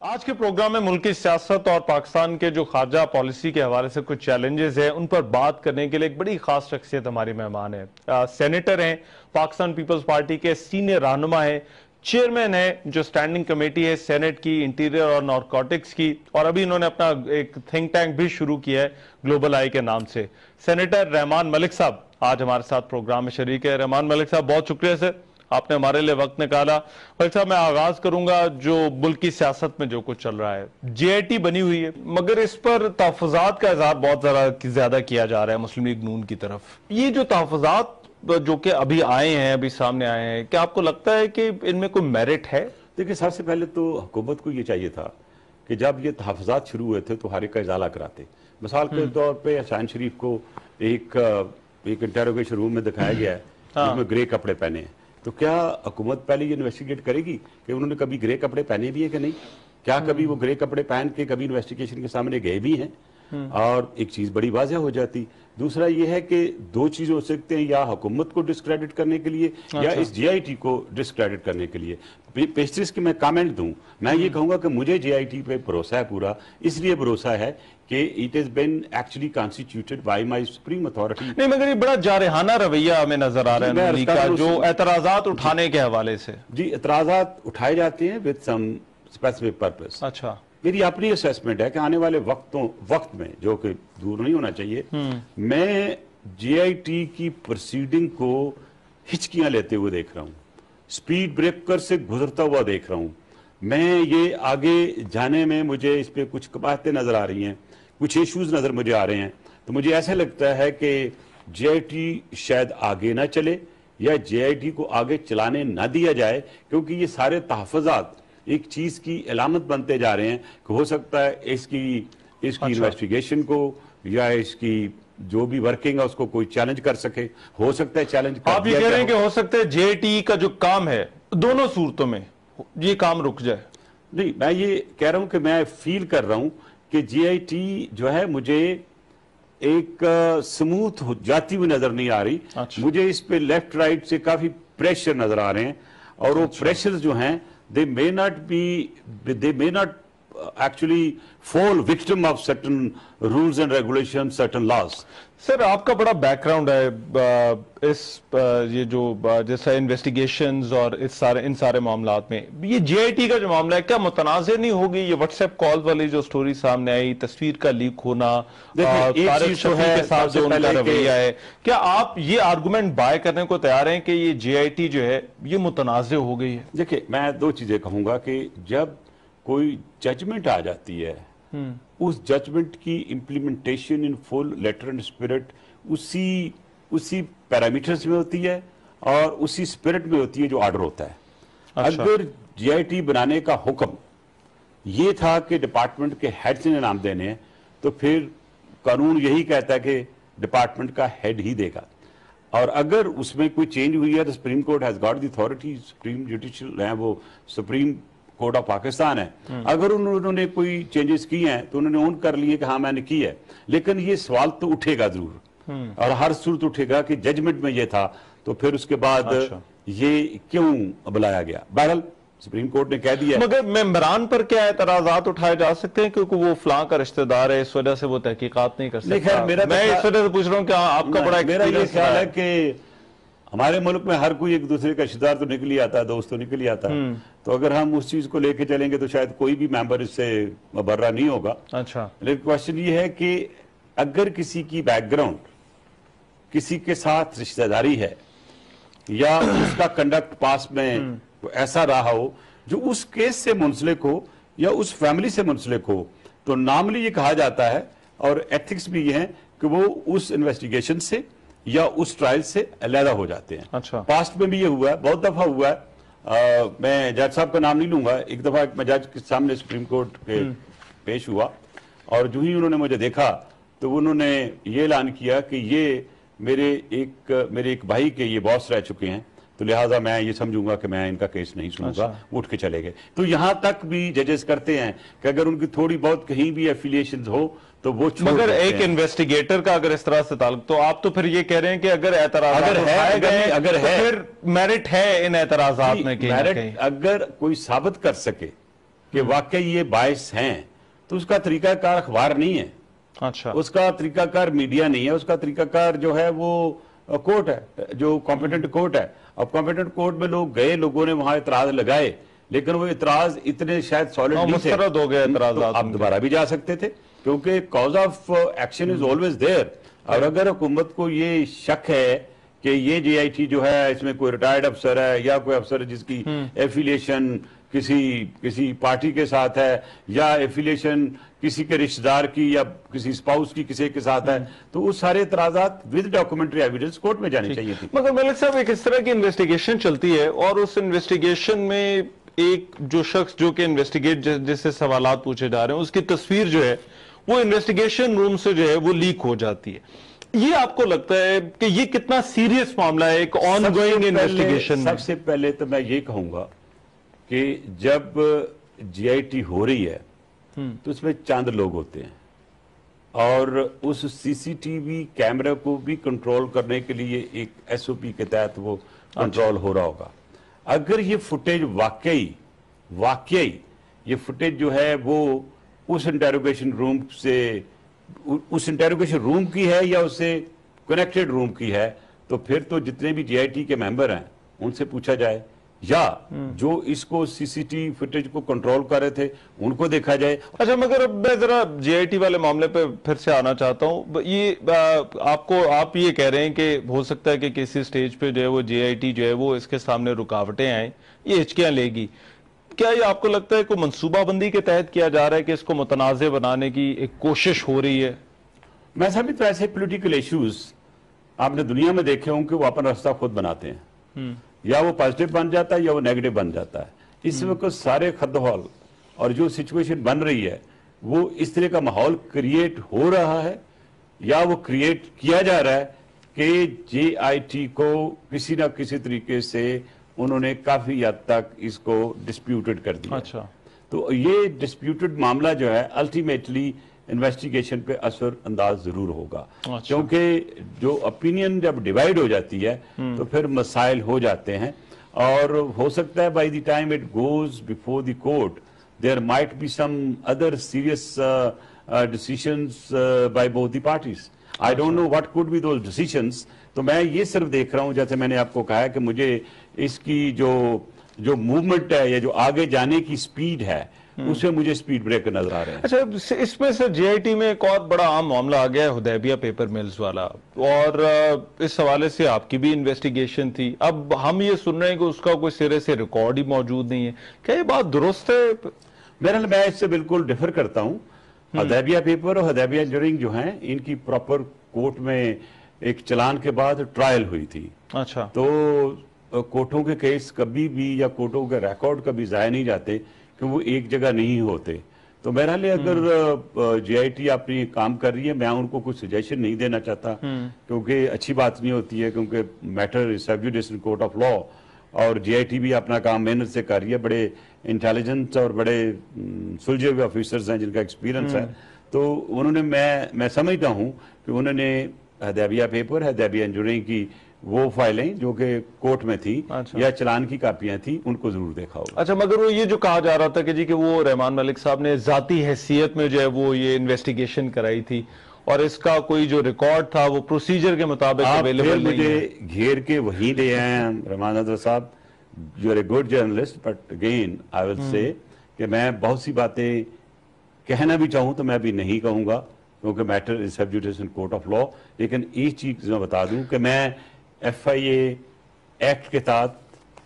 आज के प्रोग्राम में मुल्क की सियासत और पाकिस्तान के जो खारजा पॉलिसी के हवाले से कुछ चैलेंजेस हैं उन पर बात करने के लिए एक बड़ी खास शख्सियत हमारी मेहमान है। सेनेटर हैं, पाकिस्तान पीपल्स पार्टी के सीनियर रहनुमा हैं, चेयरमैन है जो स्टैंडिंग कमेटी है सेनेट की इंटीरियर और नारकोटिक्स की, और अभी इन्होंने अपना एक थिंक टैंक भी शुरू किया है ग्लोबल आई के नाम से। सेनेटर रहमान मलिक साहब आज हमारे साथ प्रोग्राम में शरीक है। रहमान मलिक साहब, बहुत शुक्रिया सर, आपने हमारे लिए वक्त निकाला। मलिक साहब, मैं आगाज करूंगा जो मुल्क की सियासत में जो कुछ चल रहा है। जेआईटी बनी हुई है मगर इस पर तहफ़्फ़ुज़ात का इज़हार बहुत ज्यादा किया जा रहा है मुस्लिम लीग नून की तरफ। ये जो तहफ़्फ़ुज़ात जो कि अभी आए हैं, अभी सामने आए हैं, क्या आपको लगता है कि इनमें कोई मेरिट है? देखिए, सबसे पहले तो हुकूमत को ये चाहिए था कि जब ये तहफ़्फ़ुज़ात शुरू हुए थे तो हर एक का इजाला कराते। मिसाल के तौर पे हसन शरीफ को एक इंटेरोगेशन रूम में दिखाया गया है जिसमें ग्रे कपड़े पहने हैं। तो क्या हुकूमत पहले ये इन्वेस्टिगेट करेगी कि उन्होंने कभी ग्रे कपड़े पहने भी है कि नहीं? क्या कभी वो ग्रे कपड़े पहन के कभी इन्वेस्टिगेशन के सामने गए भी हैं? और एक चीज बड़ी वाज़ेह हो जाती। दूसरा ये है कि दो चीज हो सकते हैं, या हुकूमत को डिस्क्रेडिट करने के लिए या इस जेआईटी को डिस्क्रेडिट करने के लिए। पेस्ट्रीज के मैं कमेंट दूं, मैं ये कहूंगा कि मुझे जेआईटी पे भरोसा है पूरा, इसलिए भरोसा है कि it is been actually constituted by my supreme authority. नहीं, मगर ये बड़ा जारहाना रवैया हमें नजर आ रहा है का, जो एतराजात उठाने के हवाले से। जी, एतराजात उठाए जाते हैं विद सम स्पेसिफिक पर्पस। अच्छा, मेरी अपनी असेसमेंट है कि आने वाले वक्त में, जो कि दूर नहीं होना चाहिए, मैं जेआईटी की प्रोसीडिंग को हिचकियां लेते हुए देख रहा हूं, स्पीड ब्रेकर से गुजरता हुआ देख रहा हूं। मैं ये आगे जाने में मुझे इस पे कुछ कबाहतें नजर आ रही हैं, कुछ इश्यूज नजर मुझे आ रहे हैं। तो मुझे ऐसा लगता है कि जेआईटी शायद आगे ना चले या जेआईटी को आगे चलाने ना दिया जाए, क्योंकि ये सारे तहफ़्फ़ुज़ात एक चीज की अलामत बनते जा रहे हैं कि हो सकता है इसकी इन्वेस्टिगेशन को या इसकी जो भी वर्किंग है उसको कोई चैलेंज कर सके। हो सकता है चैलेंज कर आप ये कह रहे हैं कि हो सकता है जेआईटी का जो काम है दोनों सूरतों में ये काम रुक जाए? नहीं, मैं ये कह रहा हूं कि मैं फील कर रहा हूं कि जेआईटी जो है मुझे एक स्मूथ जाती हुई नजर नहीं आ रही। मुझे इस पे लेफ्ट राइट से काफी प्रेशर नजर आ रहे हैं, और वो प्रेशर जो हैं they may not actually fall victim of certain rules and regulations, certain laws. Sir, आपका बड़ा बैकग्राउंड है ये जो जैसा इन्वेस्टिगेशंस और इन सारे मामलात में। ये जेआईटी का जो मामला है, क्या मुतनाज़िर नहीं होगी ये व्हाट्सएप कॉल वाली जो स्टोरी सामने आई, तस्वीर का लीक होना, तारिक शफी के साथ जो उनका रवैया है, क्या आप ये आर्गुमेंट बाय करने को तैयार हैं कि ये जेआईटी जो है ये मुतनाज़िर हो गई है? देखिए, मैं दो चीजें कहूंगा कि जब कोई जजमेंट आ जाती है, उस जजमेंट की implementation in full letter and spirit उसी पैरामीटर्स में होती है और उसी स्पिरिट में होती है जो ऑर्डर होता है। अच्छा। अगर जेआईटी बनाने का हुक्म ये था कि डिपार्टमेंट के हेड से नाम देने हैं, तो फिर कानून यही कहता है कि डिपार्टमेंट का हेड ही देगा। और अगर उसमें कोई चेंज हुई है तो supreme court has got the authority, supreme judicial है, वो सुप्रीम कोर्ट ऑफ पाकिस्तान है। अगर उन्होंने कोई चेंजेस किए हैं तो उन्होंने ऑन कर लिए कि हाँ मैंने की है, लेकिन ये सवाल तो उठेगा जरूर, और हर सूरत उठेगा कि जजमेंट में ये था तो फिर उसके बाद ये क्यों बुलाया गया। बहरहाल सुप्रीम कोर्ट ने कह दिया। मगर मेंबरान पर क्या एतराजात उठाए जा सकते हैं क्योंकि वो फलां का रिश्तेदार है, इस वजह से वो तहकीकात नहीं कर सकता? मैं इस वजह से पूछ रहा हूँ कि आपका बड़ा मेरा ये ख्याल है कि हमारे मुल्क में हर कोई एक दूसरे का रिश्तेदार तो निकल ही आता है, दोस्त तो निकल ही आता है। तो अगर हम उस चीज को लेके चलेंगे तो शायद कोई भी मेंबर इससे मुबर्रा नहीं होगा। अच्छा, लेकिन क्वेश्चन ये है कि अगर किसी की बैकग्राउंड किसी के साथ रिश्तेदारी है या उसका कंडक्ट पास में ऐसा रहा हो जो उस केस से मुंसलिक हो या उस फैमिली से मुंसलिक हो, तो नॉर्मली ये कहा जाता है और एथिक्स भी ये है कि वो उस इन्वेस्टिगेशन से या उस ट्रायल से अलहदा हो जाते हैं। अच्छा। पास्ट में भी ये हुआ है, बहुत दफा हुआ है। मैं जज साहब का नाम नहीं लूंगा, एक दफा मैं जज के सामने सुप्रीम कोर्ट के पेश हुआ और जो ही उन्होंने मुझे देखा तो उन्होंने ये ऐलान किया कि ये मेरे एक भाई के ये बॉस रह चुके हैं, तो लिहाजा मैं ये समझूंगा कि मैं इनका केस नहीं सुनूंगा। अच्छा। उठ के चले गए। तो यहां तक भी जजेस करते हैं कि अगर उनकी थोड़ी बहुत कहीं भी एफिलिएशन हो तो वो छोड़। मगर एक इन्वेस्टिगेटर का अगर इस तरह से ताल्लुक, तो आप तो फिर ये कह रहे हैं कि अगर एतराज़ अगर फिर मेरिट है इन एतराज़ात में, मेरिट अगर कोई साबित कर सके कि वाकई ये बायस हैं, तो उसका तरीकाकार अखबार नहीं है, अच्छा, उसका तरीकाकार मीडिया नहीं है, उसका तरीकाकार जो है वो कोर्ट है, जो कॉम्पिटेंट कोर्ट है। अब कॉम्पिटेंट कोर्ट में लोग गए, लोगों ने वहां इतराज लगाए, लेकिन वो इतराज इतने शायद सॉलिड नहीं थे, मुस्तरद हो गए इतराज, तो आप दोबारा भी जा सकते थे, क्योंकि cause of action is always there. और अगर हुकूमत को ये शक है कि ये JIT जो है इसमें कोई रिटायर्ड अफसर है या कोई अफसर जिसकी एफिलिएशन किसी पार्टी के साथ है या एफिलिएशन किसी के रिश्तेदार की या किसी स्पाउस की किसी के साथ है, तो उस सारे इतराजात विद डॉक्यूमेंटरी एविडेंस कोर्ट में जानी चाहिए थी। मगर मलिक साहब, एक इस तरह की इन्वेस्टिगेशन चलती है और उस इन्वेस्टिगेशन में एक जो शख्स जो कि इन्वेस्टिगेट जिससे सवालात पूछे जा रहे हैं उसकी तस्वीर जो है वो इन्वेस्टिगेशन रूम से जो है वो लीक हो जाती है। ये आपको लगता है कि ये कितना सीरियस मामला है एक ऑनगोइंग इन्वेस्टिगेशन में? सबसे पहले तो मैं ये कहूंगा कि जब JIT हो रही है तो उसमें चंद लोग होते हैं और उस CCTV कैमरे को भी कंट्रोल करने के लिए एक SOP के तहत वो कंट्रोल हो रहा होगा। अगर ये फुटेज वाकई ये फुटेज जो है वो उस इंटेरोगेशन रूम से उस इंटेरोगेशन रूम की है या उससे कनेक्टेड रूम की है, तो फिर तो जितने भी JIT के मेंबर हैं उनसे पूछा जाए, या जो इसको CCTV फुटेज को कंट्रोल कर रहे थे उनको देखा जाए। अच्छा, मगर अब मैं जरा JIT वाले मामले पे फिर से आना चाहता हूँ। ये आप ये कह रहे हैं कि हो सकता है कि किसी स्टेज पे जो है वो JIT जो है वो इसके सामने रुकावटें आए, ये हिचकियां लेगी। क्या ये आपको लगता है कोई मनसूबाबंदी के तहत किया जा रहा है कि इसको मुतनाज़ बनाने की एक कोशिश हो रही है? मैं समझता तो ऐसे पॉलिटिकल इश्यूज आपने दुनिया में देखे होंगे, वो अपना रास्ता खुद बनाते हैं, या वो पॉजिटिव बन जाता है या वो नेगेटिव बन जाता है। इस वक्त सारे खद्दहौल और जो सिचुएशन बन रही है वो इस तरह का माहौल क्रिएट हो रहा है या वो क्रिएट किया जा रहा है कि JIT को किसी ना किसी तरीके से उन्होंने काफी हद तक इसको डिस्प्यूटेड कर दिया। अच्छा, तो ये डिस्प्यूटेड मामला जो है अल्टीमेटली इन्वेस्टिगेशन पे असर अंदाज जरूर होगा। अच्छा। क्योंकि जो ओपिनियन जब डिवाइड हो जाती है तो फिर मसाइल हो जाते हैं और हो सकता है by the time it goes before the court there might be some other serious decisions by both the parties. I don't know what could be those decisions. तो मैं ये सिर्फ देख रहा हूं, जैसे मैंने आपको कहा है कि मुझे इसकी जो मूवमेंट है या जो आगे जाने की स्पीड है उसमें मुझे स्पीड ब्रेकर नजर आ रहे हैं। अच्छा, इसमें से JIT में एक और बड़ा आम मामला आ गया है हुदैबिया पेपर मिल्स वाला, और इस हवाले से आपकी भी इन्वेस्टिगेशन थी। अब हम ये सुन रहे हैं कि उसका कोई सिरे से रिकॉर्ड ही मौजूद नहीं है। क्या ये बात दुरुस्त है? बहरहाल मैं इससे बिल्कुल डिफर करता हूँ। हुदैबिया पेपर और हुदैबिया इंजीनियरिंग जो है इनकी प्रॉपर कोर्ट में एक चलान के बाद ट्रायल हुई थी। अच्छा, तो कोर्टों के केस कभी भी या कोर्टों के रिकॉर्ड कभी जाया नहीं जाते कि वो एक जगह नहीं होते। तो बहरहाल अगर JIT अपनी काम कर रही है, मैं उनको कुछ सजेशन नहीं देना चाहता क्योंकि अच्छी बात नहीं होती है, क्योंकि matter is sub judice in court of law और JIT भी अपना काम मेहनत से कर रही है। बड़े इंटेलिजेंट और बड़े सुलझे हुए ऑफिसर्स हैं जिनका एक्सपीरियंस है। तो उन्होंने मैं समझता हूँ कि उन्होंने हुदैबिया पेपर, हुदैबिया इंजीनियरिंग की वो फाइलें जो कि कोर्ट में थी या चलान की कापियां थी उनको जरूर देखा होगा। अच्छा, मगर वो ये जो कहा जा रहा था कि जी कि वो रहमान मलिक साहब ने जाती हैसियत में जो है वो ये इन्वेस्टिगेशन कराई थी और इसका कोई जो रिकॉर्ड था वो प्रोसीजर के मुताबिक अवेलेबल नहीं है। मुझे घेर के वही ले आए हैं रहमान अज़हर साहब, you are a good journalist, but again I will say कि मैं बहुत सी बातें कहना भी चाहूं तो मैं भी नहीं कहूंगा क्योंकि matter is sub judice in court of law. लेकिन एक चीज मैं बता दूं कि मैं FIA एक्ट के तहत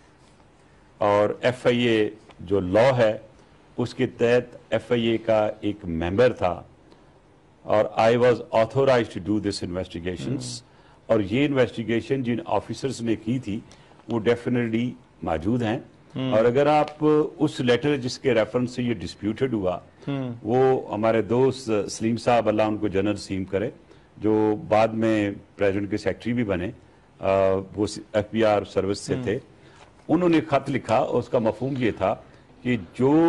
और FIA जो लॉ है उसके तहत FIA का एक मेंबर था और I was authorise to do this investigations. और ये इन्वेस्टिगेशन जिन ऑफिसर्स ने की थी वो डेफिनेटली मौजूद हैं। और अगर आप उस लेटर जिसके रेफरेंस से ये डिस्प्यूटेड हुआ वो हमारे दोस्त सलीम साहब, अल्लाह उनको जनरल सीम करे, जो बाद में प्रेसिडेंट के सेक्रेटरी भी बने, वो FBR सर्विस से थे, उन्होंने खत लिखा। उसका मफहूम ये था कि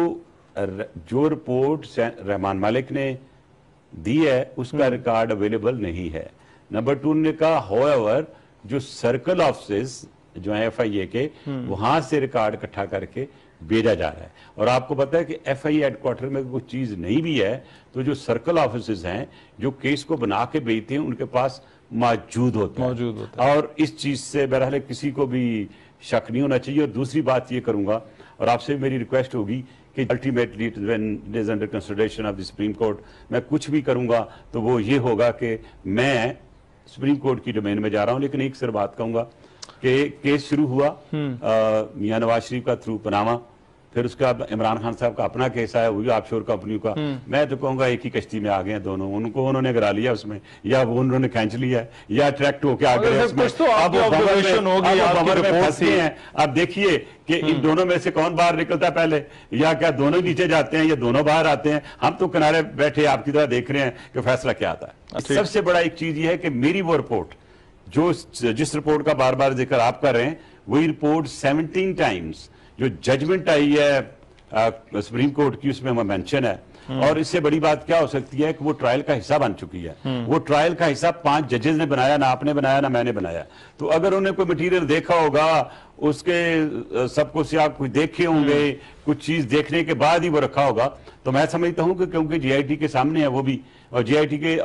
जो रिपोर्ट रहमान मलिक ने दी है उसका रिकॉर्ड अवेलेबल नहीं है। नंबर 2 ने कहा हाउएवर जो सर्कल ऑफिस जो है FIA के वहां से रिकॉर्ड इकट्ठा करके भेजा जा रहा है। और आपको पता है कि FI हेडक्वार्टर में कोई चीज नहीं भी है तो जो सर्कल ऑफिसर्स हैं जो केस को बना के भेजते हैं उनके पास मौजूद होता है। और इस चीज से बहरहाल किसी को भी शक नहीं होना चाहिए। और दूसरी बात ये करूंगा और आपसे मेरी रिक्वेस्ट होगी कि ultimately when it is under consideration of the supreme court मैं कुछ भी करूंगा तो वो ये होगा कि मैं सुप्रीम कोर्ट की डोमेन में जा रहा हूं। लेकिन एक सिर्फ बात कहूंगा कि केस शुरू हुआ मियां नवाज शरीफ का थ्रू पनामा, फिर उसका इमरान खान साहब का अपना केस आया हुई ऑफशोर कंपनियों का। मैं तो कहूंगा एक ही कश्ती में आ गए हैं दोनों, उन्होंने गिरा लिया उसमें या वो उन्होंने खींच लिया या अट्रैक्ट होकर आ गए उसमें। अब बमर में फंसे हैं। अब देखिए कि इन दोनों में से कौन बाहर निकलता है पहले, या क्या दोनों नीचे जाते हैं या दोनों बाहर आते हैं। हम तो किनारे बैठे आपकी तरह देख रहे हैं कि फैसला क्या आता है। सबसे बड़ा एक चीज ये है कि मेरी वो रिपोर्ट जिस रिपोर्ट का बार बार जिक्र आप कर रहे हैं वही रिपोर्ट 17 टाइम्स जो जजमेंट आई है सुप्रीम कोर्ट की उसमें मेंशन है। और इससे बड़ी बात क्या हो सकती है कि वो ट्रायल का हिस्सा बन चुकी है। वो ट्रायल का हिस्सा 5 जजेस ने बनाया, ना आपने बनाया ना मैंने बनाया। तो अगर उन्हें कोई मटेरियल देखा होगा उसके सब कुछ या कुछ देखे होंगे, कुछ चीज देखने के बाद ही वो रखा होगा, तो मैं समझता हूं कि क्योंकि GIT के सामने है वो भी, और GIT के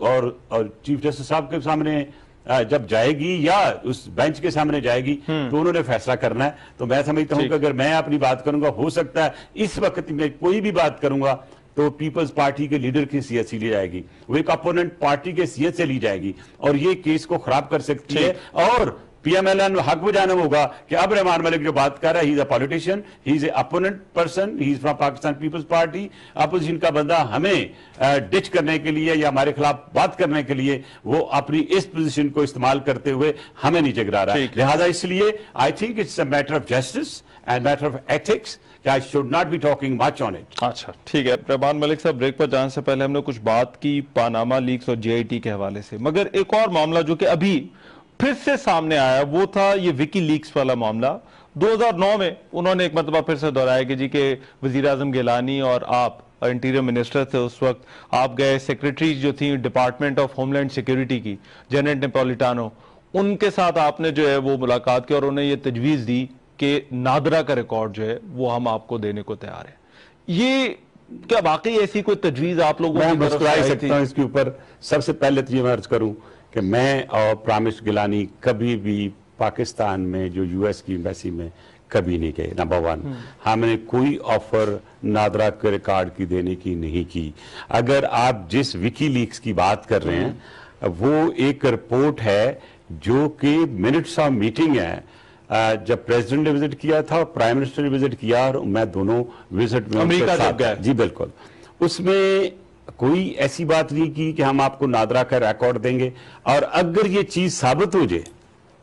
और चीफ जस्टिस साहब के सामने जब जाएगी या उस बेंच के सामने जाएगी तो उन्होंने फैसला करना है। तो मैं समझता हूं कि अगर मैं अपनी बात करूंगा हो सकता है इस वक्त में कोई भी बात करूंगा तो पीपल्स पार्टी के लीडर की हैसियत से ली जाएगी, वो एक अपोनेंट पार्टी के हैसियत से ली जाएगी और ये केस को खराब कर सकती है। और PMLN हक बजाना होगा कि अब रहमान मलिक जो बात कर रहा है, he is a politician, he is a opponent person, he is from Pakistan Peoples Party, opposition का बंदा हमें डिच करने के लिए या हमारे खिलाफ बात करने के लिए वो अपनी इस पोजीशन को इस्तेमाल करते हुए हमें नीचे गिरा रहा है। लिहाजा इसलिए I think it's a matter of justice and matter of ethics. I should not be talking much on it. अच्छा ठीक है। रहमान मलिक साहब, ब्रेक पर जाने से पहले हमने कुछ बात की पानामा लीक्स और GIT के हवाले से, मगर एक और मामला जो कि अभी फिर से सामने आया वो था ये विकी लीक्स वाला मामला। 2009 में उन्होंने एक मरतबा फिर से दोहराया कि जी के वजीर आजम गिलानी और आप इंटीरियर मिनिस्टर थे उस वक्त, आप गए, सेक्रेटरी जो थी डिपार्टमेंट ऑफ होमलैंड सिक्योरिटी की जेनेट नेपोलिटानो, उनके साथ आपने जो है वो मुलाकात की और उन्हें ये तजवीज़ दी कि नादरा का रिकॉर्ड जो है वो हम आपको देने को तैयार है। ये क्या वाकई ऐसी कोई तजवीज़ आप लोगों को मुस्कुरा सकता हूं इसके ऊपर? सबसे पहले तो ये मैं अर्ज करूं कि मैं और प्रामिस गिलानी कभी भी पाकिस्तान में जो US की एम्बेसी में कभी नहीं गए। नंबर 1, हमने कोई ऑफर नादरा के रिकॉर्ड की देने की नहीं की। अगर आप जिस विकी लीक्स की बात कर रहे हैं वो एक रिपोर्ट है जो कि मिनट्स ऑफ मीटिंग है जब प्रेसिडेंट ने विजिट किया था और प्राइम मिनिस्टर ने विजिट किया और मैं दोनों विजिट में अमेरिका जब गए। जी बिल्कुल। उसमें कोई ऐसी बात नहीं की कि हम आपको नादरा का रिकॉर्ड देंगे। और अगर ये चीज साबित हो जाए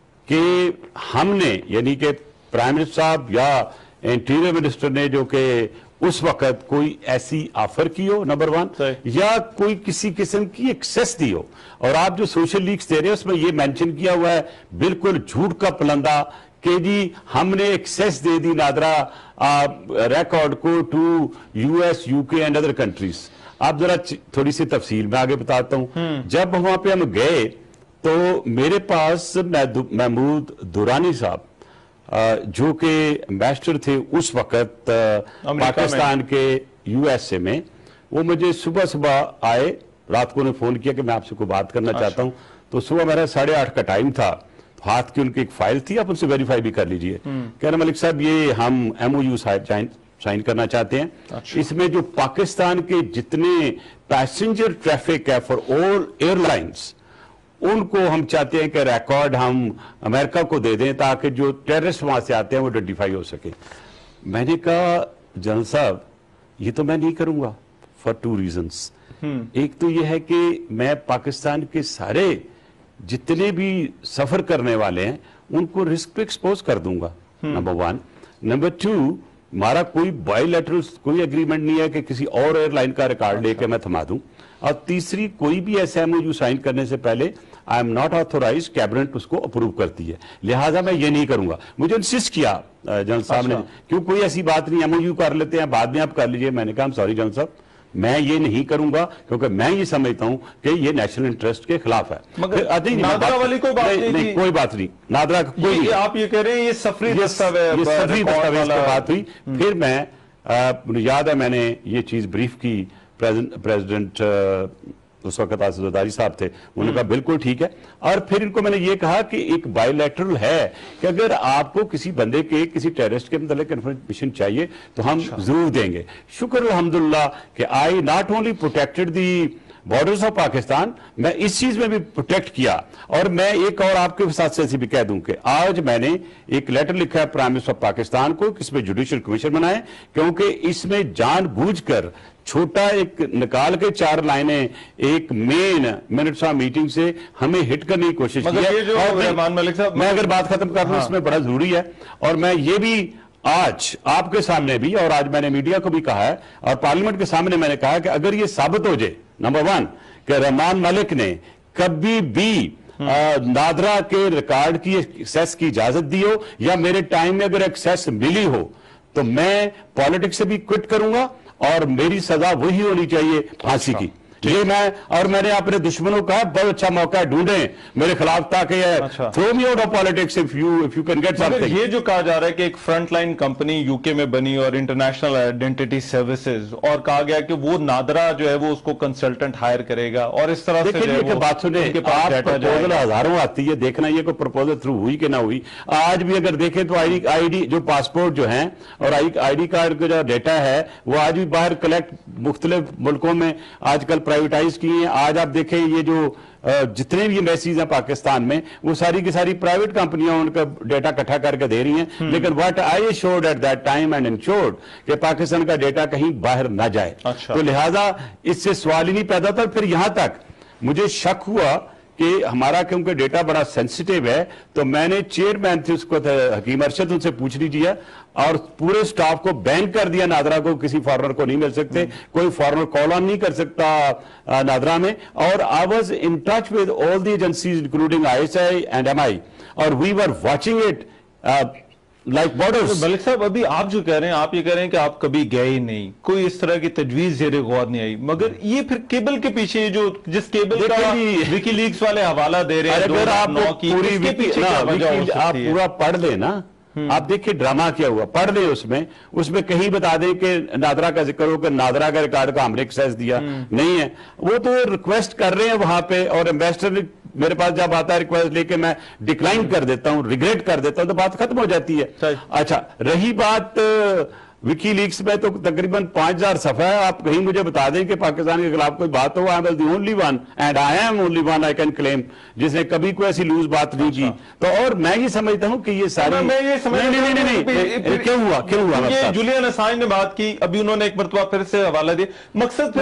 कि हमने यानी कि प्राइम मिनिस्टर साहब या इंटीरियर मिनिस्टर ने जो कि उस वक्त कोई ऐसी ऑफर की हो, नंबर 1, या कोई किसी किस्म की एक्सेस दी हो, और आप जो सोशल लीक्स दे रहे हैं उसमें ये मेंशन किया हुआ है बिल्कुल झूठ का पलंदा कि जी हमने एक्सेस दे दी नादरा रिकॉर्ड को to US, UK and other countries. आप जरा थोड़ी सी तफसील में आगे बताता हूं। जब वहां पे हम गए तो मेरे पास महमूद दुरानी साहब जो कि एम्बेसडर थे उस वक्त पाकिस्तान के USA में, वो मुझे सुबह सुबह आए, रात को उन्हें फोन किया कि मैं आपसे कोई बात करना चाहता हूं। तो सुबह मेरा 8:30 का टाइम था, हाथ की उनकी एक फाइल थी, आप उनसे वेरीफाई भी कर लीजिए। कह रहे मलिक साहब ये हम MOU साइन करना चाहते हैं। इसमें जो पाकिस्तान के जितने पैसेंजर ट्रैफिक है फॉर ऑल एयरलाइंस उनको हम चाहते हैं कि रिकॉर्ड हम अमेरिका को दे दें ताकि जो टेररिस्ट वहां से आते हैं वो आइडेंटिफाई हो सके। मैंने कहा जनरल साहब ये तो मैं नहीं करूंगा फॉर 2 रीजंस। एक तो ये है कि मैं पाकिस्तान के सारे जितने भी सफर करने वाले हैं उनको रिस्क पे एक्सपोज कर दूंगा, नंबर 1। नंबर 2, हमारा कोई बायलैटरल कोई एग्रीमेंट नहीं है कि किसी और एयरलाइन का रिकॉर्ड लेके मैं थमा दूं। और तीसरी, कोई भी ऐसा MOU साइन करने से पहले I am not authorise, cabinet उसको अप्रूव करती है, लिहाजा मैं ये नहीं करूंगा। मुझे इंसिस्ट किया जनरल साहब ने, क्यों कोई ऐसी बात नहीं, MOU कर लेते हैं बाद में आप कर लीजिए। मैंने कहा सॉरी जनरल साहब, मैं ये नहीं करूंगा क्योंकि मैं ये समझता हूं कि ये नेशनल इंटरेस्ट के खिलाफ है। मगर नादरा वाली कोई बात नहीं, कोई बात नहीं, नादरा कोई नहीं। आप ये कह रहे हैं ये सफरी दस्तावेज की बात हुई। फिर मैं मुझे याद है मैंने ये चीज ब्रीफ की प्रेसिडेंट उस वक्त आज़ारी साहब थे, उन्होंने कहा बिल्कुल ठीक है। और फिर इनको मैंने ये कहा कि एक बायलैटरल है कि अगर आपको किसी बंदे के किसी टेररिस्ट के मतलब इन्फॉर्मेशन चाहिए तो हम जरूर देंगे। शुक्र अल्हम्दुलिल्लाह कि I not only protected the borders of Pakistan, मैं इस चीज में भी प्रोटेक्ट किया। और मैं एक और आपके साथ से ऐसी भी कह दूं कि आज मैंने एक लेटर लिखा है प्राइम मिनिस्टर ऑफ पाकिस्तान को कि इसमें जुडिशियल कमीशन बनाए, क्योंकि इसमें जानबूझकर छोटा एक निकाल के 4 लाइनें एक मेन मिनट्स ऑफ मीटिंग से हमें हिट करने की कोशिश की है। रहमान मलिक साहब, मैं अगर बात खत्म कर लूं, इसमें बड़ा जरूरी है। और मैं ये भी आज आपके सामने भी और आज मैंने मीडिया को भी कहा है और पार्लियामेंट के सामने मैंने कहा कि अगर ये साबित हो जाए नंबर 1 कि रहमान मलिक ने कभी भी नादरा के रिकॉर्ड की एक्सेस की इजाजत दी हो या मेरे टाइम में अगर एक्सेस मिली हो तो मैं पॉलिटिक्स से भी क्विट करूंगा और मेरी सजा वही होनी चाहिए, फांसी की। ये मैंने अपने दुश्मनों का बहुत अच्छा मौका ढूंढे मेरे खिलाफ ताकि throw me out of politics if you can get something. ये जो कहा जा रहा है कि एक फ्रंट लाइन कंपनी यूके में बनी और इंटरनेशनल आइडेंटिटी सर्विसेज, और कहा गया कि वो नादरा जो है वो उसको कंसल्टेंट हायर करेगा और इस तरह से बात सुने, प्रपोजल हजारों आती है, देखना ये कोई प्रपोजल थ्रू हुई कि ना हुई। आज भी अगर देखें तो आईडी जो पासपोर्ट जो है और आईडी कार्ड का जो डेटा है वो आज भी बाहर कलेक्ट मुख्तलिफ मुल्कों में आजकल प्राइवेटाइज किए हैं। आज आप देखें ये जो जितने भी एम्बेसीज हैं पाकिस्तान में वो सारी की सारी प्राइवेट कंपनियां उनका डेटा इकट्ठा करके दे रही हैं। लेकिन what I showed at that time and ensured कि पाकिस्तान का डेटा कहीं बाहर ना जाए। तो लिहाजा इससे सवाल ही नहीं पैदा था। फिर यहां तक मुझे शक हुआ कि हमारा क्योंकि डेटा बड़ा सेंसिटिव है तो मैंने चेयरमैन थे उसको हकीम अरशद, उनसे पूछ लीजिए और पूरे स्टाफ को बैन कर दिया नादरा को, किसी फॉरनर को नहीं मिल सकते, कोई फॉरनर कॉल ऑन नहीं कर सकता नादरा में। और I was in touch with all the agencies including ISI and MI और we were watching it like borders. Malik साहब, अभी आप जो कह रहे हैं, आप ये कह रहे हैं कि आप कभी गए ही नहीं, कोई इस तरह की तजवीज जेरे गौर नहीं आई, मगर ये फिर केबल के पीछे जो जिस केबल का विकीलीक्स वाले हवाला दे रहे हैं, अगर आप पूरा पढ़ लेना, आप देखिए ड्रामा क्या हुआ, पढ़ ले उसमें कहीं बता दें कि नादरा का जिक्र हो कि नादरा का रिकॉर्ड को हमने एक्सेस दिया नहीं है। वो तो रिक्वेस्ट कर रहे हैं वहां पे और एम्बेसडर मेरे पास जब आता है रिक्वेस्ट लेके मैं डिक्लाइन कर देता हूं, रिग्रेट कर देता हूं तो बात खत्म हो जाती है। अच्छा, रही बात विकी लीक्स में तो तकरीबन 5000 सफा है। आप कहीं मुझे बता दें कि पाकिस्तान के खिलाफ कोई बात हो, I am the only one and I am only one I can claim जिसने कभी कोई ऐसी लूज बात नहीं की। तो और मैं ये समझता हूं कि ये सारी नहीं क्यों हुआ ये जूलियन असांज ने बात की, अभी उन्होंने एक मरतबा फिर से हवाला दिया, मकसद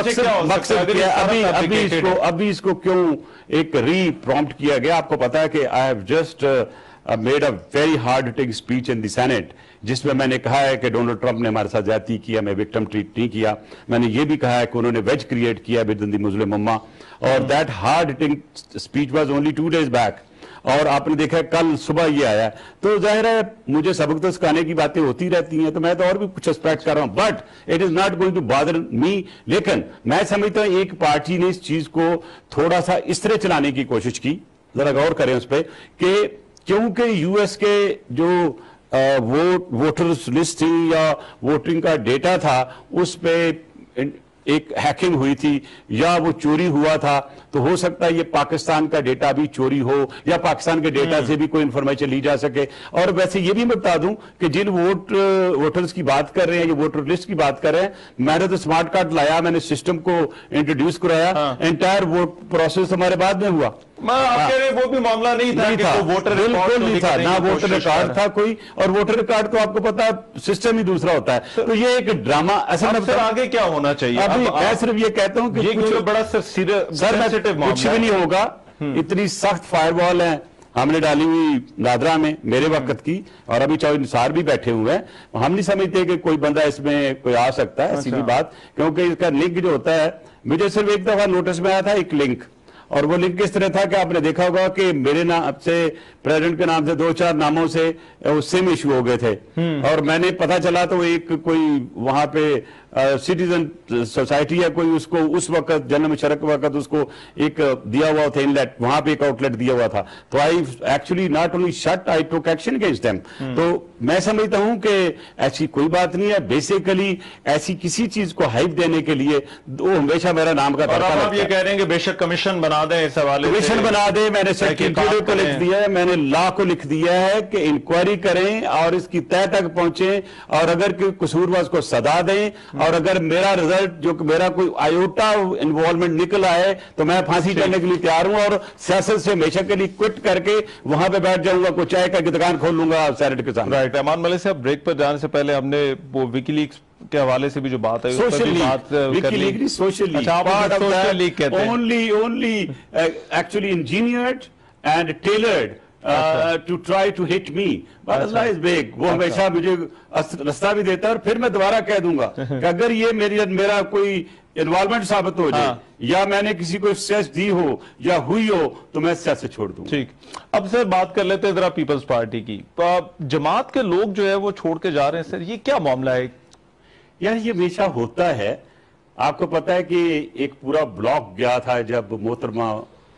अभी इसको क्यों एक री प्रॉम्प्ट किया गया। आपको पता है कि I have just made a very hard hitting speech in the senate जिसमें मैंने कहा है कि डोनाल्ड ट्रंप ने हमारे साथ ज्यादती किया, मैं विक्टिम ट्रीट नहीं किया। मैंने ये भी कहा है कि उन्होंने वेज क्रिएट किया विद इन द मुस्लिम उम्मा और that hard hitting speech was only 2 days back और आपने देखा कल सुबह ये आया। तो जाहिर है मुझे सबक तो सिखाने की बातें होती रहती हैं तो मैं तो और भी कुछ एक्सपेक्ट कर रहा हूं, but it is not going to bother me. लेकिन मैं समझता हूं एक पार्टी ने इस चीज को थोड़ा सा इस तरह चलाने की कोशिश की, जरा गौर करें उस पर, कि क्योंकि यूएस के जो वोटर्स लिस्ट थी या वोटिंग का डेटा था उस पे एक हैकिंग हुई थी या वो चोरी हुआ था, तो हो सकता है ये पाकिस्तान का डेटा भी चोरी हो या पाकिस्तान के डेटा से भी कोई इंफॉर्मेशन ली जा सके। और वैसे ये भी मैं बता दूं कि जिन वोटर्स की बात कर रहे हैं, ये वोटर लिस्ट की बात कर रहे हैं, मैंने तो स्मार्ट कार्ड लाया, मैंने सिस्टम को इंट्रोड्यूस कराया, एंटायर वोट प्रोसेस हमारे बाद में हुआ। आप कह रहे वो भी मामला नहीं था, वोटर बिल्कुल नहीं था, ना वोटर रिकॉर्ड था कोई, और वोटर रिकॉर्ड तो आपको पता है सिस्टम ही दूसरा होता है। तो ये एक ड्रामा असल में आगे क्या होना चाहिए। मैं सिर्फ ये कहता हूं कि कुछ बड़ा सेंसिटिव कुछ भी नहीं होगा। इतनी सख्त फायरवॉल है हमने डाली हुई नादरा में मेरे वक्त की, और अभी चाहे निसार भी बैठे हुए हैं, हम नहीं समझते कि कोई बंदा इसमें कोई आ सकता है, सीधी बात। क्योंकि इसका लिंक जो होता है, मुझे सिर्फ एक दफा नोटिस में आया था एक लिंक, اور وہ لنک اس طرح تھا کہ آپ نے دیکھا ہوگا کہ میرے نام سے پریزیڈنٹ کے نام سے 2-4 ناموں سے سیم ایشو ہو گئے تھے، اور میں نے پتا چلا تو ایک کوئی وہاں پہ سٹیزن سوسائٹی ہے کوئی، اس کو اس وقت جنرل مشرف کے وقت اس کو ایک دیا ہوا تھا انلیٹ، وہاں پہ ایک آؤٹ لیٹ دیا ہوا تھا، تو I actually not only shut, I took action against them. تو میں سمجھتا ہوں کہ ایسی کوئی بات نہیں ہے. بیسیکلی ایسی کسی چیز کو ہائپ دینے کے لیے وہ ہمیشہ میرا نام کا تڑکا لگتا ہے. آپ یہ کہہ رہے ہیں کہ بے شک کمیشن بنا دیں اس حوالے سے، کمیشن بنا دیں. میں نے سیکرٹری کو لکھ دیا ہے، میں نے لا کو لکھ دیا ہے کہ انکوائری کریں اور اس کی تہ تک پہنچیں، اور اگر کوئی قصور ہوا اس کو سزا دیں، اور اگر میرا رزلٹ جو کہ میرا کوئی آیوٹا انوالومنٹ نکل آئے تو میں پھانسی چڑھنے کے لیے تیار ہوں، اور سیاست سے ہمیشہ کے لیے کوئٹ کر کے وہاں پہ بیٹھ جاؤں گا، کوئی چائے کا دکان کھول لوں گا سینیٹ کے سامنے. رائٹ. امان ملک صاحب، بریک پر جانے سے پہلے ہم نے وہ وکی لیکس کے حوالے سے بھی جو بات ہے social league, social league only actually engineered and tailored to try to hit me, but Allah is big. وہ ہمیشہ مجھے رستہ بھی دیتا ہے، اور پھر میں دوبارہ کہہ دوں گا کہ اگر یہ میرا کوئی انوالومنٹ ثابت ہو جائے یا میں نے کسی کو سیاست دی ہو یا ہوئی ہو تو میں سیاست چھوڑ دوں. ٹھیک. اب سر بات کر لیتے ہیں ذرا پیپلز پارٹی کی. جماعت کے لوگ جو ہے وہ چھوڑ کے جا رہے ہیں، سر یہ کیا معاملہ ہے؟ یار یہ ہمیشہ ہوتا ہے. آپ کو پتا ہے کہ ایک پورا بلاک گیا تھا جب محترمہ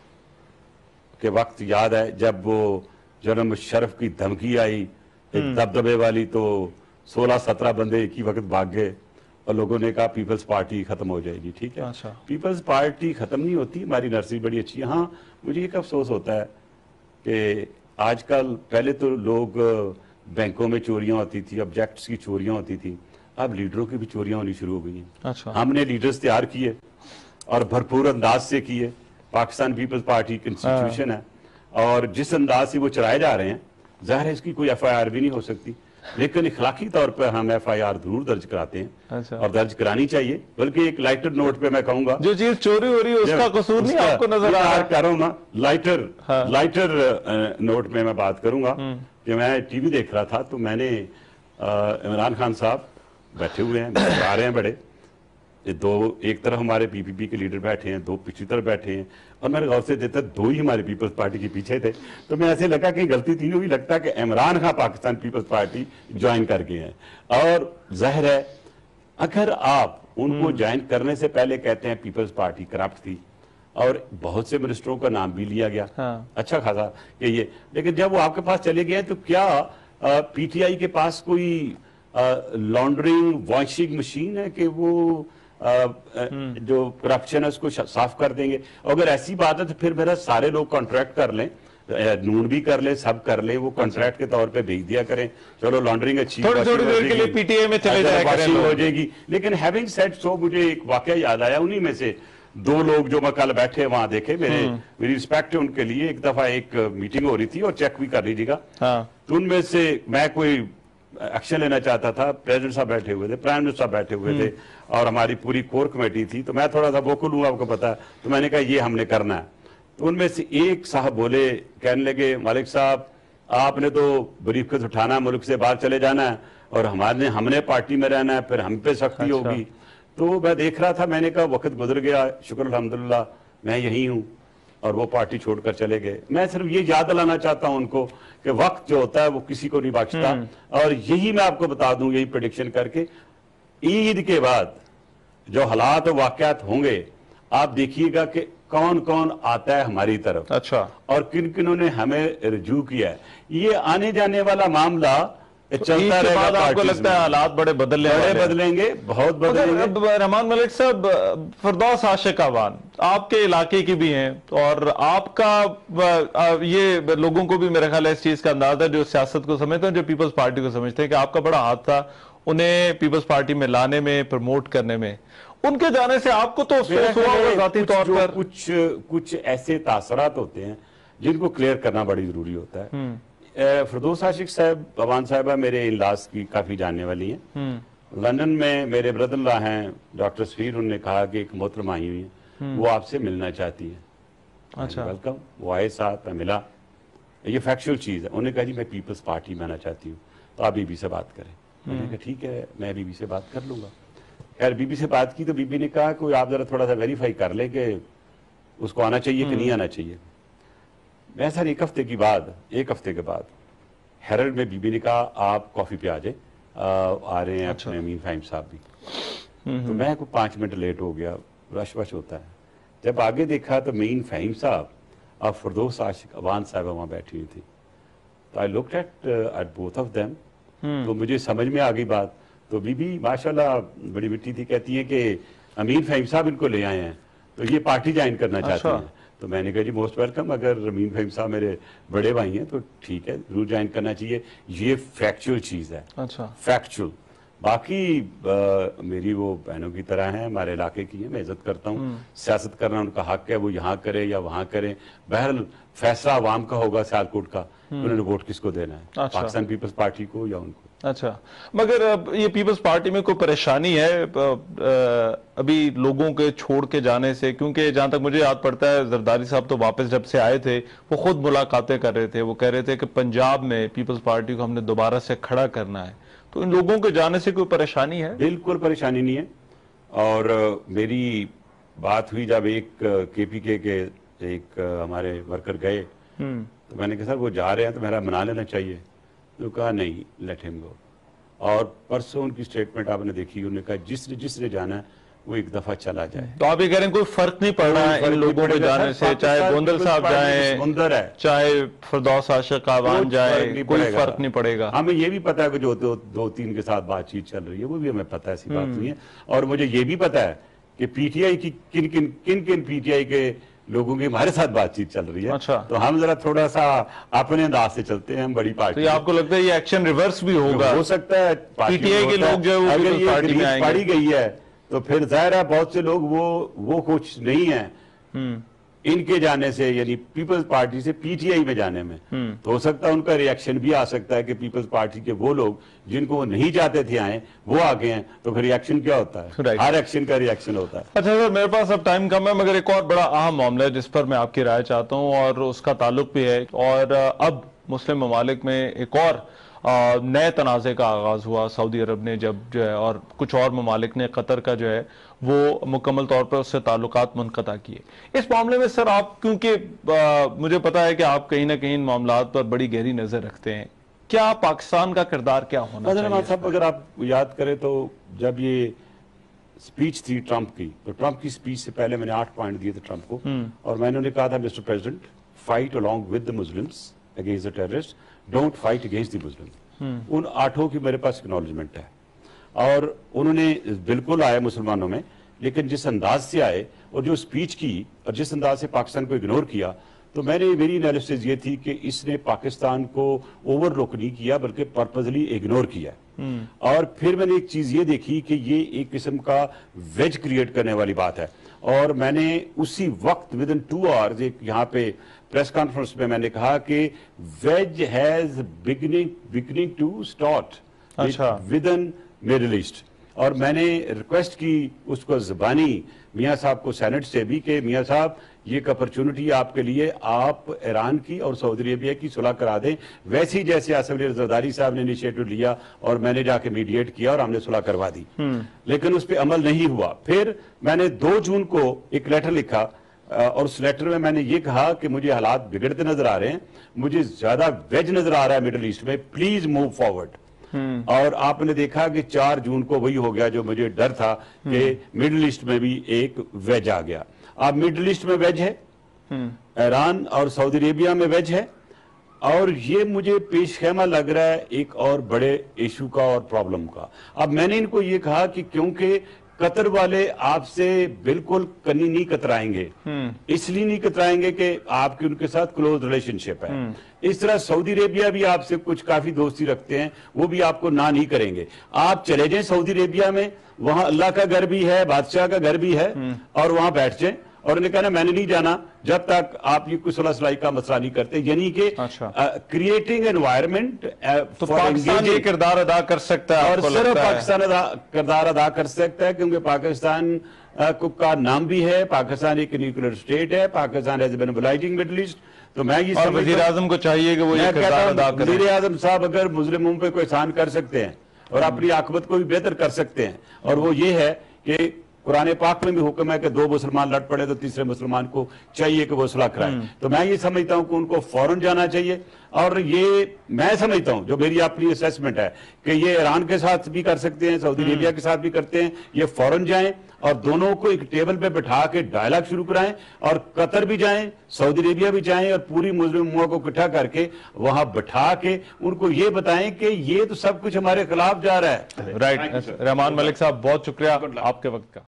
کے وقت، یاد ہے جب وہ جنرل مشرف کی دھمکی آئی ایک دبدبے والی، تو 16-17 بندے ایک ہی وقت بھاگ گئے اور لوگوں نے کہا پیپلز پارٹی ختم ہو جائے گی. ٹھیک ہے، پیپلز پارٹی ختم نہیں ہوتی، ہماری نرسری بڑی اچھی ہے. ہاں مجھے ایک افسوس ہوتا ہے کہ آج کل، پہلے تو لوگ بینکوں میں چوریاں ہوتی تھی، آبجیکٹس کی چوریاں ہوتی تھی، اب لیڈروں کی بھی چوریاں ہونی شروع ہو گئی ہیں. ہم نے لیڈرز تیار کیے اور بھرپور انداز سے کیے. پاکستان پیپلز پارٹی ایک انسٹیٹیوشن ہے، اور جس انداز سے وہ چلائے جا رہے ہیں، ظاہر ہے اس کی کوئی ایف آئی آر بھی نہیں ہو سکتی، لیکن اخلاقی طور پر ہم ایف آئی آر ضرور درج کراتے ہیں اور درج کرانی چاہیے. بلکہ ایک لائٹر نوٹ پہ میں کہوں گا، جو چیز چوری ہو رہی ہے اس کا قصور نہیں آپ کو نظر آ رہا؟ کہہ رہا ہوں نا، لائٹر نوٹ میں بات کروں گا کہ میں ٹی وی دیکھ رہا تھا تو میں نے عمران خان صاحب بیٹھے ہوئے ہیں، آ رہے ہیں بڑے، ایک طرف ہمارے پی پی پی کے لیڈر بیٹھے ہیں، 2 پچھلی طرف بیٹھے ہیں، اور میں نے غور سے دیتا 2 ہی ہمارے پیپلز پارٹی کے پیچھے تھے. تو میں ایسے لگا کہ غلطی تھی نہیں ہوئی، لگتا کہ عمران خان پاکستان پیپلز پارٹی جوائن کر گئے ہیں. اور ظاہر ہے اگر آپ ان کو جوائن کرنے سے پہلے کہتے ہیں پیپلز پارٹی کرپٹ تھی، اور بہت سے منسٹروں کا نام بھی لیا گیا اچھا خاصا کہ یہ، لیکن جب وہ آپ کے پاس چلے گئے تو کیا پی ٹی آئی کے پاس کوئی لانڈرنگ واشنگ مشین ہے کہ وہ جو کرپشن ہے اس کو صاف کر دیں گے؟ اگر ایسی بات ہے تو پھر میرا سارے لوگ کانٹریکٹ کر لیں، نون بھی کر لیں، سب کر لیں، وہ کانٹریکٹ کے طور پہ بھیج دیا کریں. چلو لانڈرنگ اچھی تھوڑی دیر کے لیے پی ٹی آئی میں چلے جایا کریں، ہو جائے گی. لیکن ہیونگ سیڈ سو، مجھے ایک واقعہ یاد آیا، انہی میں سے 2 لوگ جو میں کل بیٹھے وہاں دیکھے، میری رسپیکٹ ہے ان کے لیے. ایک دفعہ ایک میٹنگ ہو رہی تھی اور چیک بھی کر لیجیے گا، تو ان میں سے میں کوئی ایکشن لینا چاہتا تھا، پریزیڈنٹ صاحب بیٹھے ہوئے تھے، پرائم منسٹر صاحب بیٹھے ہوئے تھے، اور ہماری پوری کور کمیٹی تھی. تو میں تھوڑا سا ووکل ہوں، آپ کو پتا ہے، تو میں نے کہا یہ ہم نے کرنا ہے. تو ان میں سے ایک صاحب بولے، کہنے لگے مالک صاحب آپ نے تو بریف کیس اٹھانا، ملک سے باہر چلے جانا ہے، اور ہم نے پارٹی میں رہنا ہے، پھر ہم پہ سختی ہوگی. تو میں دیکھ رہا تھا، میں نے کہا وقت گزر گیا، شکر الحمدللہ میں یہی ہوں، اور وہ پارٹی چھوڑ کر چلے گئے. میں صرف یہ یاد دلانا چاہتا ہوں ان کو کہ وقت جو ہوتا ہے وہ کسی کو نہیں بخشتا. اور یہی میں آپ کو بتا دوں، یہی پریڈکشن کر کے، عید کے بعد جو حالات و واقعات ہوں گے، آپ دیکھیے گا کہ کون کون آتا ہے ہماری طرف، اچھا، اور کن کنوں نے ہمیں رجوع کیا ہے. یہ آنے جانے والا معاملہ چلتا رہے گا. آپ کو لگتا ہے حالات بڑے بدلیں گے، بہت بدلیں گے. رحمان ملک صاحب، فردوس عاشق آوان آپ کے علاقے کی بھی ہیں، اور آپ کا یہ لوگوں کو بھی میرا خیال ہے اس چیز کا اندازہ ہے، جو سیاست کو سمجھتے ہیں، جو پیپلز پارٹی کو سمجھتے ہیں، کہ آپ کا بڑا ہاتھ تھا انہیں پیپلز پارٹی میں لانے میں، پروموٹ کرنے میں. ان کے جانے سے آپ کو تو افسوس ہوا ہوگا ذاتی طور پر؟ کچھ ایسے تاثرات ہوتے ہیں جن کو کلیئر کرنا بڑی ضروری ہوتا ہے. فردوس عاشق صاحب، عوان صاحبہ میرے انلاس کی کافی جاننے والی ہیں. لندن میں میرے بردر اللہ ہیں ڈاکٹر سفیر، انہوں نے کہا کہ ایک محترمہ آئی ہوئی ہیں، وہ آپ سے ملنا چاہتی ہیں. اچھا، ویلکم. وہ آئے ساتھ، میں ملا. یہ فیکچوئل چیز ہے. انہوں نے کہا جی میں پیپلز پارٹی میں آنا چاہتی ہوں، تو آپ بی بی سے بات کریں. میں نے کہا ٹھیک ہے، میں بی بی سے بات کر لوں گا. خیر بی بی سے بات کی تو بی بی نے کہا کہ آپ ذرا تھوڑا سا ویریفائی کر لیں کہ उसको आना चाहिए कि नहीं आना चाहिए। मैं सर एक हफ्ते के बाद हेरल्ड में बीबी ने कहा आप कॉफी पे आ जाए, आ रहे हैं अपने अमीन फाहिम साहब भी। तो मैं को 5 मिनट लेट हो गया, रश वश होता है। जब आगे देखा तो अमीन फाहिम साहब और फरदौस आशिक अवान साहब वहाँ बैठी हुई थी। तो I looked at both of them, तो मुझे समझ में आ गई बात। तो बीबी माशाल्लाह बड़ी मिट्टी थी, कहती है कि अमीन फाहिम साहब इनको ले आए हैं तो ये पार्टी ज्वाइन करना चाहते हैं। तो मैंने कहा जी मोस्ट वेलकम, अगर अमीन फाहिम साहब मेरे बड़े भाई हैं तो ठीक है, जरूर ज्वाइन करना चाहिए। ये फैक्चुअल चीज़ है, फैक्चुअल। बाकी मेरी वो बहनों की तरह हैं, हमारे इलाके की है, मैं इज्जत करता हूँ। सियासत करना उनका हक है, वो यहाँ करे या वहाँ करें, बहरहाल फैसला अवाम का होगा सियालकोट का, उन्होंने वोट किसको देना है, पाकिस्तान पीपल्स पार्टी को या उनको। अच्छा, मगर ये पीपल्स पार्टी में कोई परेशानी है अभी लोगों के छोड़ के जाने से? क्योंकि जहां तक मुझे याद पड़ता है जरदारी साहब तो वापस जब से आए थे वो खुद मुलाकातें कर रहे थे, वो कह रहे थे कि पंजाब में पीपल्स पार्टी को हमने दोबारा से खड़ा करना है। तो इन लोगों के जाने से कोई परेशानी है? बिल्कुल परेशानी नहीं है। और मेरी बात हुई जब एक KPK के एक हमारे वर्कर गए, तो मैंने कहा सर वो जा रहे हैं तो मेरा मना लेना चाहिए। तो कहा नहीं, लेट हिम गो। और परसों उनकी स्टेटमेंट आपने देखी, उन्होंने कहा जिसने जाना है वो एक दफा चला जाए। तो आप ये कह रहे हैं कोई फर्क नहीं पड़ रहा है इन लोगों के जाने से, चाहे गोंदल साहब जाए, चाहे फरदौस आशिक अवान जाए, कोई फर्क नहीं पड़ेगा। हमें ये भी पता है कि जो 2-3 के साथ बातचीत चल रही है वो भी हमें पता है, ऐसी बात नहीं है। और मुझे ये भी पता है कि PTI की किन PTI के लोगों की हमारे साथ बातचीत चल रही है। अच्छा। तो हम जरा थोड़ा सा अपने अंदाज से चलते हैं, हम बड़ी पार्टी। तो आपको लगता है ये एक्शन रिवर्स भी होगा? हो सकता है, PTI के लोग जो है अगर ये रिलीज पड़ी गई है तो फिर जाहिर है बहुत से लोग वो खुश नहीं है इनके जाने से, यानी पीपल्स पार्टी से PTI में जाने में। तो हो सकता है उनका रिएक्शन भी आ सकता है कि पीपल्स पार्टी के वो लोग जिनको वो नहीं चाहते थे आए वो आ गए हैं, तो फिर रिएक्शन क्या होता है? हर एक्शन का रिएक्शन होता है। अच्छा सर, मेरे पास अब टाइम कम है, मगर एक और बड़ा अहम मामला है जिस पर मैं आपकी राय चाहता हूँ और उसका ताल्लुक भी है। और अब मुस्लिम ममालिक में एक और नए तनाज़े का आगाज हुआ। सऊदी अरब ने जब जो है और कुछ और ममालिक ने कतर का जो है वो मुकम्मल तौर पर उससे ताल्लुकात मुनक़ता किए। इस मामले में सर आप, क्योंकि मुझे पता है कि आप कहीं ना कहीं इन मामलात पर बड़ी गहरी नजर रखते हैं, क्या पाकिस्तान का किरदार क्या होना चाहिए? साहब अगर आप याद करें तो जब ये स्पीच थी ट्रंप की, तो ट्रंप की स्पीच से पहले मैंने 8 पॉइंट दिए थे ट्रंप को, और मैंने उन्हें कहा था mister president, fight along with the Muslims against the terrorist, don't fight against the Muslim. उन 8 की मेरे पास एक्नॉलेजमेंट है। और उन्होंने बिल्कुल आए मुसलमानों में, लेकिन जिस अंदाज से आए और जो स्पीच की और जिस अंदाज से पाकिस्तान को इग्नोर किया, तो मेरी एनालिसिस ये थी कि इसने पाकिस्तान को ओवरलुक नहीं किया बल्कि पर्पसली इग्नोर किया। और फिर मैंने एक चीज ये देखी कि ये एक किस्म का वेज क्रिएट करने वाली बात है। और मैंने उसी वक्त विद इन 2 आवर्स एक यहाँ पे प्रेस कॉन्फ्रेंस में मैंने कहा कि wedge has beginning to start with in Middle East. और मैंने रिक्वेस्ट की उसको ज़बानी मियाँ साहब को सेनेट से भी कि मियाँ साहब ये एक अपॉर्चुनिटी आपके लिए, आप ईरान की और सऊदी अरेबिया की सुलह करा दें, वैसे ही जैसे आसिफ अली जरदारी साहब ने इनिशिएटिव लिया और मैंने जाके मीडिएट किया और हमने सुलह करवा दी। लेकिन उस पर अमल नहीं हुआ। फिर मैंने 2 जून को एक लेटर लिखा और उस लेटर में मैंने ये कहा कि मुझे हालात बिगड़ते नजर आ रहे हैं, मुझे ज्यादा वेज नजर आ रहा है मिडिल ईस्ट में, प्लीज मूव फॉरवर्ड। और आपने देखा कि 4 जून को वही हो गया जो मुझे डर था कि मिडिल ईस्ट में भी एक वेज आ गया। अब मिडिल ईस्ट में वेज है, ईरान और सऊदी अरेबिया में वेज है, और ये मुझे पेशखेमा लग रहा है एक और बड़े इशू का और प्रॉब्लम का। अब मैंने इनको ये कहा कि क्योंकि कतर वाले आपसे बिल्कुल कनी नहीं कतराएंगे, इसलिए नहीं कतराएंगे कि आपकी उनके साथ क्लोज रिलेशनशिप है। इस तरह सऊदी अरेबिया भी आपसे कुछ काफी दोस्ती रखते हैं, वो भी आपको ना नहीं करेंगे। आप चले जाएं सऊदी अरेबिया में, वहां अल्लाह का घर भी है, बादशाह का घर भी है, और वहां बैठ जाएं। और उन्हें कहना मैंने नहीं जाना जब तक आप ये कुछ सुलह सलाई का मसला नहीं करते, यानी कि क्रिएटिंग एनवायरमेंट। तो पाकिस्तान ये किरदार अदा कर सकता है, और सिर्फ पाकिस्तान किरदार अदा कर सकता है, क्योंकि पाकिस्तान का नाम भी है, पाकिस्तान एक न्यूक्लियर स्टेट है, Pakistan has been mobilising Middle East. तो मैं ये वज़ीर आज़म को चाहिए कि वो ये किरदार अदा करें। वज़ीर आज़म साहब अगर मुस्लिमों पे कोई एहसान कर सकते हैं और अपनी आखिरत को भी बेहतर कर सकते हैं, और वो ये है कि कुरान पाक में भी हुक्म है कि 2 मुसलमान लड़ पड़े तो तीसरे मुसलमान को चाहिए कि वो सुलह कराए। तो मैं ये समझता हूं कि उनको फौरन जाना चाहिए, और ये मैं समझता हूं, जो मेरी अपनी असेसमेंट है, कि ये ईरान के साथ भी कर सकते हैं, सऊदी अरेबिया के साथ भी करते हैं, ये फौरन जाएं और दोनों को एक टेबल पे बिठा के डायलॉग शुरू कराएं, और कतर भी जाएं, सऊदी अरेबिया भी जाएं, और पूरी मुस्लिम उम्मा को इकट्ठा करके वहां बिठा के उनको ये बताएं कि ये तो सब कुछ हमारे खिलाफ जा रहा है। राइट। रहमान मलिक साहब, बहुत शुक्रिया आपके वक्त का।